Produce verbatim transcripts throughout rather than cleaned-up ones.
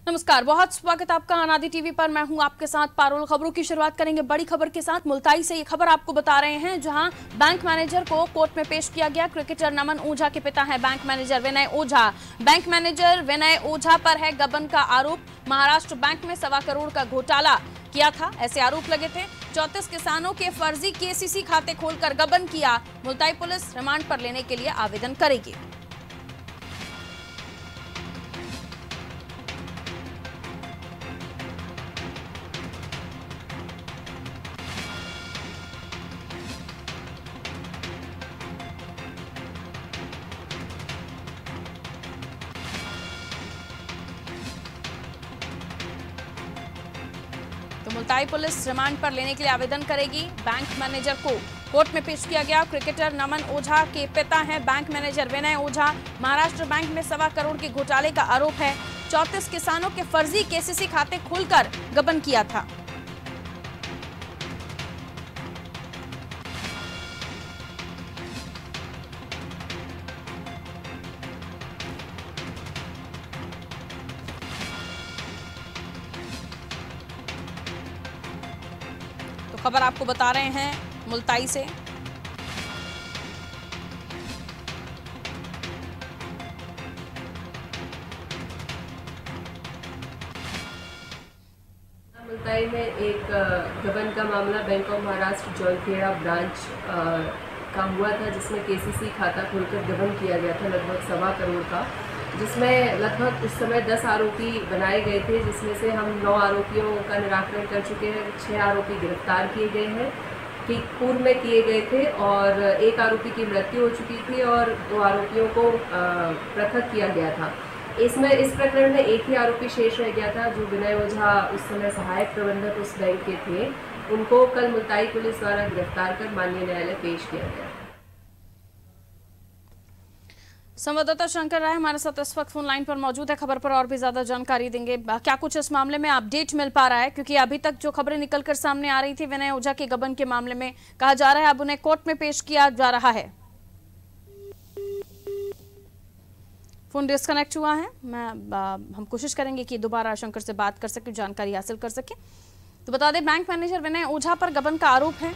नमस्कार, बहुत स्वागत आपका अनादि टीवी पर। मैं हूं आपके साथ पारुल। खबरों की शुरुआत करेंगे बड़ी खबर के साथ। मुल्ताई से ये खबर आपको बता रहे हैं, जहां बैंक मैनेजर को कोर्ट में पेश किया गया। क्रिकेटर नमन ओझा के पिता हैं bank manager Vinay Ojha. Bank manager Vinay Ojha पर है गबन का आरोप। महाराष्ट्र बैंक में सवा करोड़ का घोटाला किया था, ऐसे आरोप लगे थे। चौंतीस किसानों के फर्जी केसीसी खाते खोलकर गबन किया। मुल्ताई पुलिस रिमांड पर लेने के लिए आवेदन करेगी। तो मुल्ताई पुलिस रिमांड पर लेने के लिए आवेदन करेगी। बैंक मैनेजर को कोर्ट में पेश किया गया। क्रिकेटर नमन ओझा के पिता हैं bank manager Vinay Ojha. Maharashtra bank में सवा करोड़ के घोटाले का आरोप है। चौंतीस किसानों के फर्जी केसीसी खाते खोलकर गबन किया था। खबर आपको बता रहे हैं मुल्ताई से। मुल्ताई में एक गबन का मामला bank of Maharashtra Jaulkheda branch का हुआ था, जिसमें केसीसी खाता खोलकर गबन किया गया था लगभग सवा करोड़ का, जिसमें लगभग उस समय दस आरोपी बनाए गए थे, जिसमें से हम नौ आरोपियों का निराकरण कर चुके हैं। छः आरोपी गिरफ्तार किए गए हैं, ठीक पूर्व में किए गए थे, और एक आरोपी की मृत्यु हो चुकी थी और दो आरोपियों को पृथक किया गया था। इसमें इस प्रकरण में एक ही आरोपी शेष रह गया था, जो विनय ओझा उस समय सहायक प्रबंधक उस बैंक के थे। उनको कल मुल्ताई पुलिस द्वारा गिरफ्तार कर माननीय न्यायालय पेश किया गया। संवाददाता शंकर राय हमारे साथ इस वक्त फोन लाइन पर मौजूद है, खबर पर और भी ज्यादा जानकारी देंगे। क्या कुछ इस मामले में अपडेट मिल पा रहा है, क्योंकि अभी तक जो खबरें निकलकर सामने आ रही थी विनय ओझा के गबन के मामले में, कहा जा रहा है अब उन्हें कोर्ट में पेश किया जा रहा है। फोन डिस्कनेक्ट हुआ है। मैं आ, हम कोशिश करेंगे कि दोबारा शंकर से बात कर सके, जानकारी हासिल कर सके। तो बता दें, बैंक मैनेजर विनय ओझा पर गबन का आरोप है।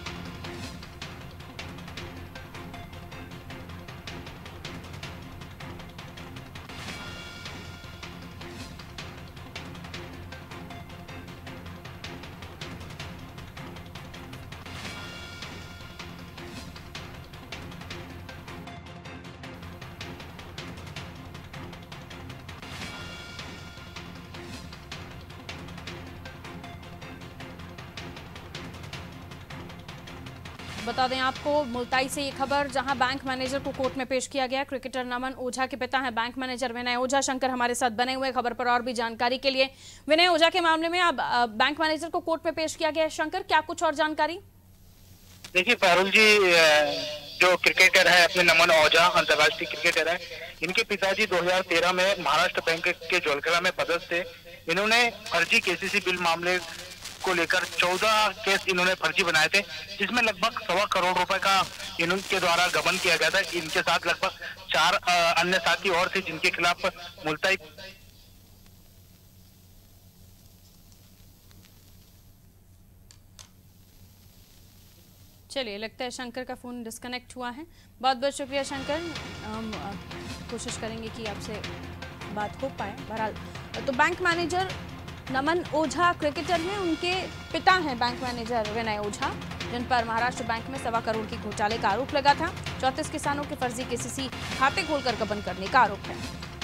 बता दें आपको मुल्ताई से ये खबर, जहां बैंक मैनेजर को कोर्ट में पेश किया गया। क्रिकेटर नमन ओझा के पिता हैं बैंक मैनेजर विनय ओझा। शंकर हमारे साथ बने हुए खबर पर और भी जानकारी के लिए। विनय ओझा के मामले में अब बैंक मैनेजर को कोर्ट में पेश किया गया है। शंकर, क्या कुछ और जानकारी? देखिए पारुल जी, जो क्रिकेटर है अपने नमन ओझा, अंतर्राष्ट्रीय क्रिकेटर है, इनके पिताजी दो हजार तेरह में महाराष्ट्र बैंक के जौलखेड़ा में पदस्थ थे। इन्होंने फर्जी केसीसी बिल मामले को लेकर चौदह केस इन्होंने फर्जी बनाए थे, जिसमें लगभग सवा करोड़ रुपए का इनके द्वारा गबन किया गया था। इनके साथ लगभग चार अन्य साथी और थे, जिनके खिलाफ मुल्ताई चलिए, लगता है शंकर का फोन डिस्कनेक्ट हुआ है। बहुत बहुत शुक्रिया शंकर। हम कोशिश करेंगे कि आपसे बात हो पाए। बहरहाल तो bank manager Naman Ojha cricketer हैं, उनके पिता हैं बैंक मैनेजर विनय ओझा, जिन पर महाराष्ट्र बैंक में सवा करोड़ की घोटाले का आरोप लगा था। चौंतीस किसानों के फर्जी केसीसी खाते खोलकर गबन करने का आरोप है।